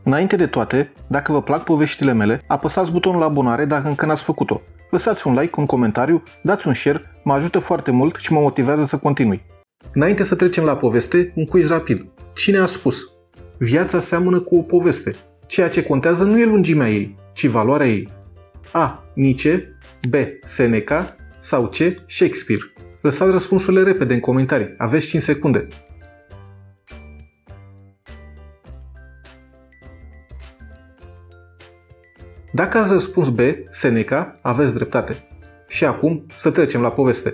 Înainte de toate, dacă vă plac poveștile mele, apăsați butonul abonare dacă încă n-ați făcut-o. Lăsați un like, un comentariu, dați un share, mă ajută foarte mult și mă motivează să continui. Înainte să trecem la poveste, un quiz rapid. Cine a spus? Viața seamănă cu o poveste. Ceea ce contează nu e lungimea ei, ci valoarea ei. A. Nietzsche, B. Seneca sau C. Shakespeare. Lăsați răspunsurile repede în comentarii, aveți 5 secunde. Dacă ați răspuns B, Seneca, aveți dreptate. Și acum să trecem la poveste.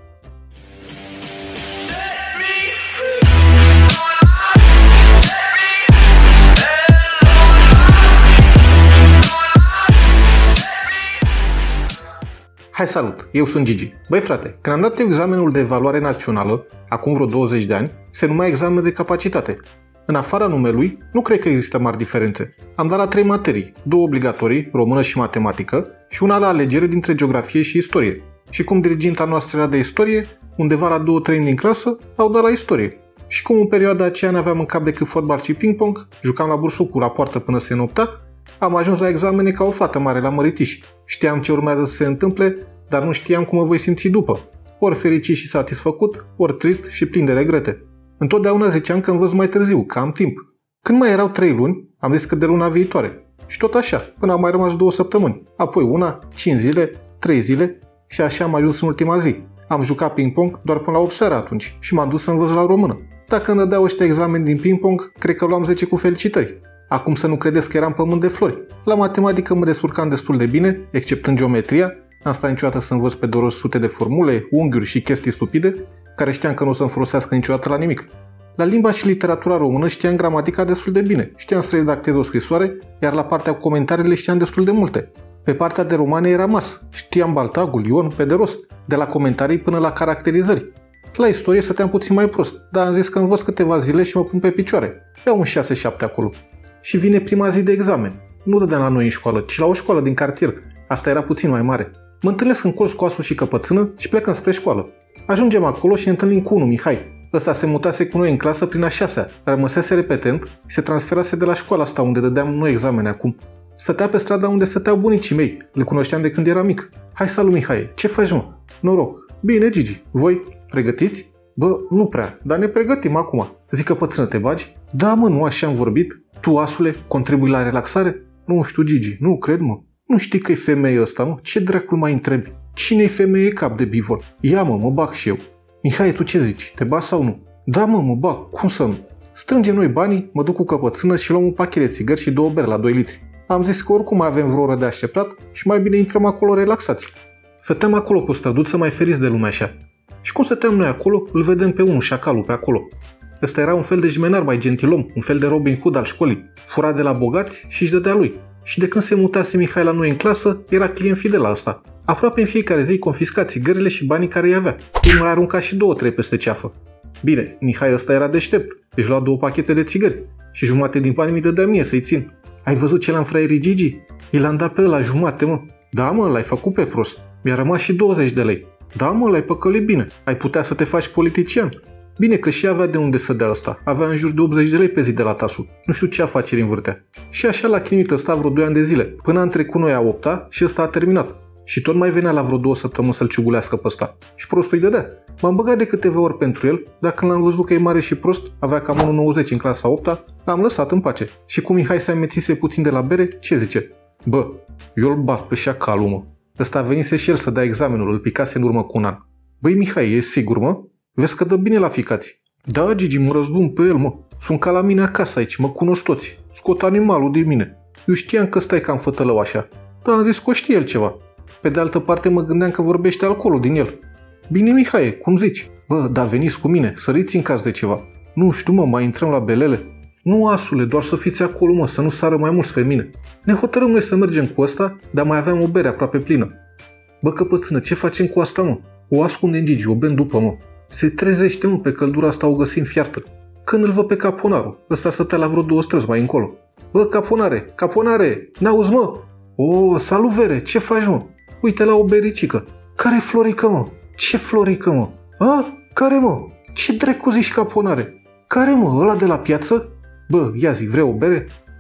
Hai salut, eu sunt Gigi. Băi frate, când am dat examenul de evaluare națională, acum vreo 20 de ani, se numea examen de capacitate. În afara numelui, nu cred că există mari diferențe. Am dat la 3 materii, 2 obligatorii, română și matematică, și una la alegere dintre geografie și istorie. Și cum diriginta noastră era de istorie, undeva la 2/3 din clasă au dat la istorie. Și cum în perioada aceea n-aveam în cap decât fotbal și ping-pong, jucam la bursucul la poartă până se nopta, am ajuns la examene ca o fată mare la măritiș. Știam ce urmează să se întâmple, dar nu știam cum mă voi simți după. Ori fericit și satisfăcut, ori trist și plin de regrete. Întotdeauna ziceam că învăț mai târziu, că am timp. Când mai erau 3 luni, am zis că de luna viitoare. Și tot așa, până au mai rămas 2 săptămâni. Apoi una, 5 zile, 3 zile și așa am ajuns în ultima zi. Am jucat ping-pong doar până la 8 seara atunci și m-am dus să învăț la română. Dacă îmi dădeau ăștia examen din ping-pong, cred că luam 10 cu felicitări. Acum să nu credeți că eram pământ de flori. La matematică mă descurcam destul de bine, exceptând geometria. N-am stat niciodată să învăț pe de rost sute de formule, unghiuri și chestii stupide, care știam că nu o să-mi folosească niciodată la nimic. La limba și literatura română știam gramatica destul de bine, știam să redactez o scrisoare, iar la partea cu comentariile știam destul de multe. Pe partea de romane era mas, știam Baltagul, Ion, pe de rost, de la comentarii până la caracterizări. La istorie stăteam puțin mai prost, dar am zis că învăț câteva zile și mă pun pe picioare. Iau un 6-7 acolo. Și vine prima zi de examen. Nu dădeam la noi în școală, ci la o școală din cartier. Asta era puțin mai mare. Mă întâlnesc în colț cu Asu și Căpățână și plecăm spre școală. Ajungem acolo și ne întâlnim cu unul, Mihai. Ăsta se mutase cu noi în clasă prin a 6-a, rămăsese repetent și se transferase de la școala asta unde dădeam noi examene acum. Stătea pe strada unde stăteau bunicii mei, le cunoșteam de când era mic. Hai, salut, Mihai, ce faci, mă? Noroc. Bine, Gigi, voi pregătiți? Bă, nu prea, dar ne pregătim acum. Zic Căpățână, te bagi? Da, mă, nu așa am vorbit. Tu, Asule, contribui la relaxare? Nu știu, Gigi, nu cred, mă. Nu știi că e femeie ăsta, mă? Ce dracul mai întrebi? Cine-i femeie cap de bivol? Ia, mă bag și eu. Mihai, tu ce zici? Te bagi sau nu? Da, mă bag. Cum să nu? Strângem noi banii, mă duc cu Căpățână și luăm un pachet de țigări și 2 beri la 2 litri. Am zis că oricum mai avem vreo oră de așteptat și mai bine intrăm acolo relaxați. Stăteam acolo pe străduță mai feriți de lumea așa. Și cum stăteam noi acolo, îl vedem pe unul, șacalul, pe acolo. Ăsta era un fel de jmenar mai gentilom, un fel de Robin Hood al școlii. Fura de la bogați și își dădea lui. Și de când se mutase Mihai la noi în clasă, era client fidel la asta. Aproape în fiecare zi confisca țigările și banii care îi avea. Îi mai arunca și 2-3 peste ceafă. Bine, Mihai ăsta era deștept. Își lua 2 pachete de țigări. Și jumate din bani mi dădea mie să-i țin. Ai văzut ce l-am fraierit, Gigi? I l-am dat pe ăla jumate, mă. Da, mă, l-ai făcut pe prost. Mi-a rămas și 20 de lei. Da, mă, l-ai păcălit bine. Ai putea să te faci politician. Bine că și avea de unde să dea ăsta. Avea în jur de 80 de lei pe zi de la tasul. Nu știu ce afaceri învârtea. Și așa l-a chinuit ăsta vreo 2 ani de zile. Până am trecut noi a 8-a și ăsta a terminat. Și tot mai venea la vreo 2 săptămâni să-l ciugulească pe ăsta. Și prostul îi dădea. M-am băgat de câteva ori pentru el, dar când l-am văzut că e mare și prost, avea cam 1,90 în clasa 8-a, l-am lăsat în pace. Și cum Mihai se amețise puțin de la bere, ce zice? Bă, eu îl bat pe șacalul, mă. Ăsta venise și el să dea examenul, îl picase în urmă cu un an. Băi, Mihai, e sigur, mă? Vezi că dă bine la ficați. Da, Gigi, mă răzbun pe el, mă. Sunt ca la mine acasă aici, mă cunosc toți. Scot animalul din mine. Eu știam că stai cam fătălău așa. Dar am zis că o știe el ceva. Pe de altă parte mă gândeam că vorbește alcoolul din el. Bine, Mihai, cum zici? Bă, dar veniți cu mine, săriți în caz de ceva. Nu știu, mă, mai intrăm la belele. Nu, Asule, doar să fiți acolo, mă, să nu sară mai mulți pe mine. Ne hotărâm noi să mergem cu ăsta, dar mai aveam o bere aproape plină. Bă, Căpățână, ce facem cu asta, mă? O ascundem, Gigi, o bem după, mă. Se trezește, mă, pe căldura asta o găsim fiartă. Când îl văd pe Caponarul, ăsta stătea la vreo 2 străzi mai încolo. Bă, Caponare, n-auzi, mă? O, salut, Vere, ce faci, mă? Uite la o bericică. Care Florică, mă? Ce Florică, mă? A? Care, mă? Ce dracu zici, Caponare? Care, mă? Ăla de la piață? Bă, ia zi, vrei o bere?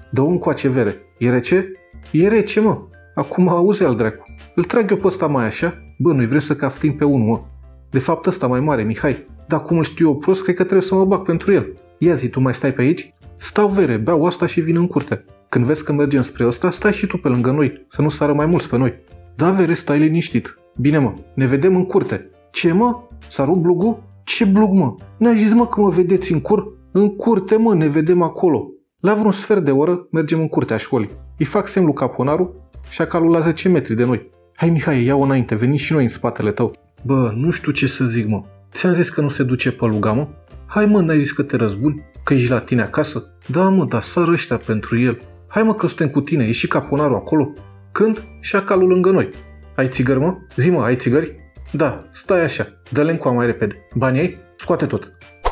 Dă-o încoace, vere. E rece? E rece, mă. Acum auzi al dracu. Îl trag eu pe ăsta mai așa? Bă, noi vrem să caftim pe unul, mă. De fapt ăsta mai mare, Mihai. Dar cum îl știu eu prost, cred că trebuie să mă bag pentru el. Ia zi, tu mai stai pe aici? Stau, vere, beau asta și vin în curte. Când vezi că mergem spre ăsta, stai și tu pe lângă noi, să nu sară mai mulți pe noi. Da, vere, stai liniștit. Bine, mă, ne vedem în curte. Ce, mă? S-a rupt blugul? Ce blug, mă? N-ai zis, mă, că mă vedeți în cur? În curte, mă, ne vedem acolo. La vreun sfert de oră mergem în curtea școlii. Îi fac semn lui caponarul, șacalul la 10 metri de noi. Hai, Mihai, ia-o înainte, veni și noi în spatele tău. Bă, nu știu ce să zic, mă. Ți-am zis că nu se duce pe luga, mă? Hai, mă, n-ai zis că te răzbuni? Că ești la tine acasă? Da, mă, dar sară ăștia pentru el. Hai, mă, că suntem cu tine, e și caponarul acolo. Când? Șacalul lângă noi. Ai țigări, mă? Zi, mă, ai țigări? Da, stai așa, dă-le încoa mai repede. Banii ai? Scoate tot.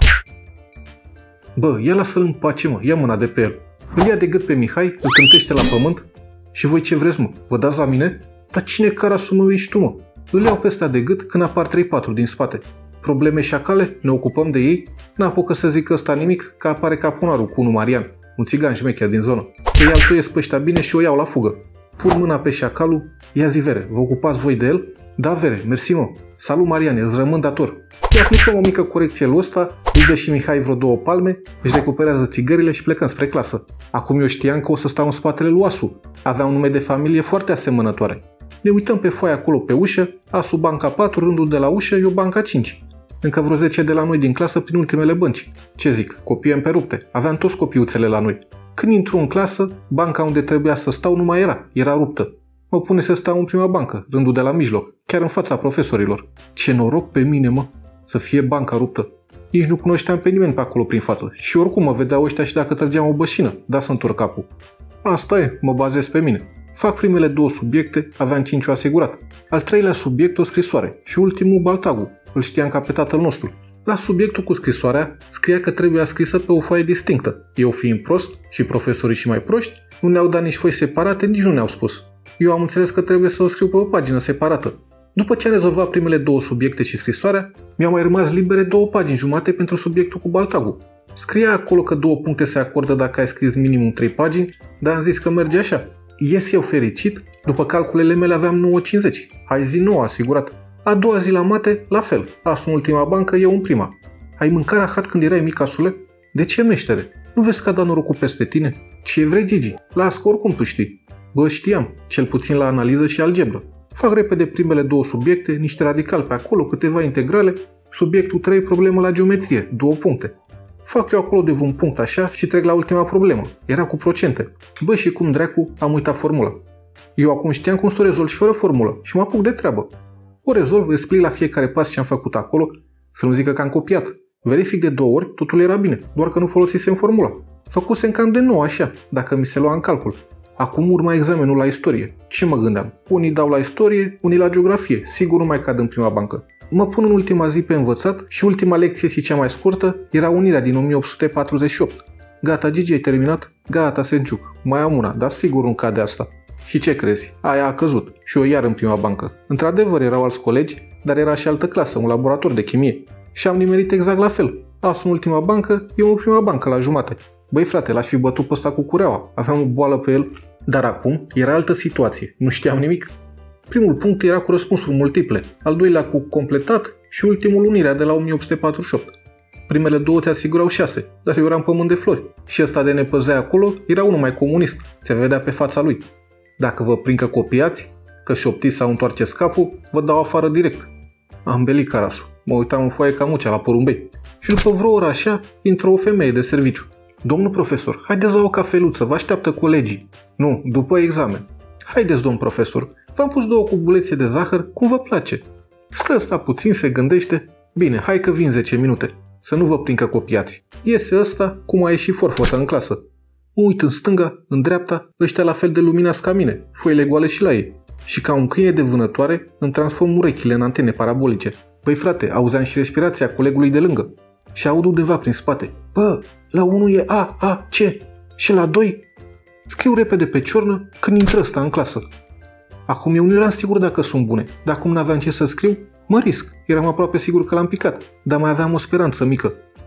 Bă, ia lasă-l în pace, mă, ia mâna de pe el. Îl ia de gât pe Mihai, îl cântește la pământ. Și voi ce vreți, mă? Vă dați la mine? Dar cine carasul meu ești tu, mă? Îl iau pe ăsta de gât când apar 3-4 din spate. Probleme șacale? Ne ocupăm de ei? N-apucă să zic ăsta nimic, că apare caponarul cu unul Marian, un țigan șmecher din zonă. Îi altuiesc pe ăștia bine și o iau la fugă. Pun mâna pe șacalul, ia zi, vere, vă ocupați voi de el? Da, vere, mersi, mă. Salut, Mariane, îți rămân dator. Îi aplicăm o mică corecție lui ăsta, îi dă și Mihai vreo 2 palme, își recuperează țigările și plecăm spre clasă. Acum eu știam că o să stau în spatele lui Asu. Avea un nume de familie foarte asemănătoare. Ne uităm pe foaia acolo pe ușă, Asu banca 4, rândul de la ușă, eu banca 5. Încă vreo 10 de la noi din clasă prin ultimele bănci. Ce zic, copii pe rupte. Aveam toți copiuțele la noi. Când intru în clasă, banca unde trebuia să stau nu mai era ruptă. Mă pune să stau în prima bancă, rândul de la mijloc, chiar în fața profesorilor. Ce noroc pe mine, mă, să fie banca ruptă. Nici nu cunoșteam pe nimeni pe acolo prin față și oricum mă vedeau ăștia și dacă trăgeam o bășină, da să întorc capul. Asta e, mă bazez pe mine. Fac primele 2 subiecte, aveam 5 asigurat. Al 3-lea subiect o scrisoare și ultimul baltagul, îl știam ca pe tatăl nostru. La subiectul cu scrisoarea scria că trebuia scrisă pe o foaie distinctă. Eu fiind prost și profesorii și mai proști, nu ne-au dat nici foi separate, nici nu ne-au spus. Eu am înțeles că trebuie să o scriu pe o pagină separată. După ce am rezolvat primele 2 subiecte și scrisoarea, mi-au mai rămas libere 2 pagini jumate pentru subiectul cu baltagul. Scria acolo că 2 puncte se acordă dacă ai scris minimum 3 pagini, dar am zis că merge așa. Ies eu fericit, după calculele mele aveam 9,50. Hai zi 9, asigurat. A doua zi la mate, la fel. Asu în ultima bancă, eu în prima. Ai mâncat rahat când erai mic, Asule? De ce, meștere? Nu vezi că a dat norocul peste tine? Ce vrei, Gigi? Las că oricum tu știi. Bă, știam, cel puțin la analiză și algebră. Fac repede primele 2 subiecte, niște radicali pe acolo, câteva integrale. Subiectul 3, problemă la geometrie, 2 puncte. Fac eu acolo de un punct așa și trec la ultima problemă. Era cu procente. Bă, și cum dracu am uitat formula. Eu acum știam cum să o rezolv și fără formulă și mă apuc de treabă. O rezolv, explic la fiecare pas ce am făcut acolo, să nu zică că am copiat. Verific de 2 ori, totul era bine, doar că nu folosisem formula. Făcusem cam de 9 așa, dacă mi se lua în calcul. Acum urma examenul la istorie. Ce mă gândeam? Unii dau la istorie, unii la geografie. Sigur nu mai cad în prima bancă. Mă pun în ultima zi pe învățat și ultima lecție și cea mai scurtă era unirea din 1848. Gata, Gigi, ai terminat? Gata, Senciuc. Mai am una, dar sigur nu cade asta. Și ce crezi? Aia a căzut și eu iar în prima bancă. Într-adevăr erau alți colegi, dar era și altă clasă, un laborator de chimie. Și am nimerit exact la fel. Asu în ultima bancă, eu în prima bancă la jumate. Băi frate, l-aș fi bătut pe ăsta cu cureaua. Aveam o boală pe el. Dar acum era altă situație. Nu știam nimic. Primul punct era cu răspunsuri multiple, al doilea cu completat și ultimul unirea de la 1848. Primele 2 te asigurau 6, dar eu eram pământ de flori. Și ăsta de ne păzea acolo era unul mai comunist. Se vedea pe fața lui. Dacă vă prind că copiați, că șoptiți sau întoarceți capul, vă dau afară direct. Am belit carasul. Mă uitam în foaie ca mucea la porumbei. Și după vreo oră așa, intră o femeie de serviciu. Domnul profesor, haideți la o cafeluță, vă așteaptă colegii. Nu, după examen. Haideți, domn profesor, v-am pus 2 cubulețe de zahăr, cum vă place. Stă ăsta puțin, se gândește. Bine, hai că vin 10 minute. Să nu vă prind că copiați. Iese ăsta, cum a ieșit forfota în clasă. Mă uit în stânga, în dreapta, ăștia la fel de luminați ca mine, foile goale și la ei. Și ca un câine de vânătoare îmi transform urechile în antene parabolice. Păi frate, auzeam și respirația colegului de lângă. Și aud undeva prin spate. Bă, la 1 e A, C. Și la 2? Scriu repede pe ciornă când intră ăsta în clasă. Acum eu nu eram sigur dacă sunt bune, dar cum n-aveam ce să scriu, mă risc. Eram aproape sigur că l-am picat, dar mai aveam o speranță mică.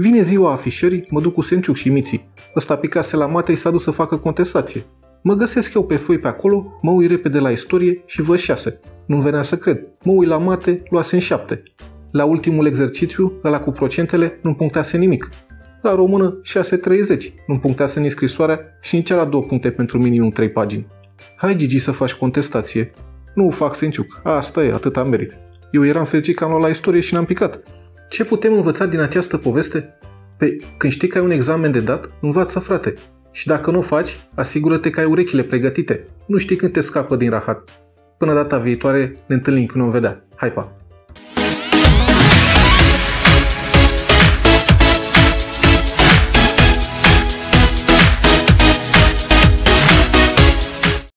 Vine ziua afișării, mă duc cu Senciuc și Miții. Ăsta picase la mate, i s-a dus să facă contestație. Mă găsesc eu pe foi pe acolo, mă uit repede la istorie și văd 6. Nu-mi venea să cred. Mă uit la mate, luasem 7. La ultimul exercițiu, ăla cu procentele, nu punctase nimic. La română, 6,30. Nu punctase nici scrisoarea și nici la 2 puncte pentru minimum 3 pagini. Hai, Gigi, să faci contestație. Nu o fac, Senciuc. Asta e, atât am merit. Eu eram fericit că am luat la istorie și n-am picat. Ce putem învăța din această poveste? Când știi că ai un examen de dat, învață, frate. Și dacă nu o faci, asigură-te că ai urechile pregătite. Nu știi când te scapă din rahat. Până data viitoare, ne întâlnim când o vedea. Hai, pa!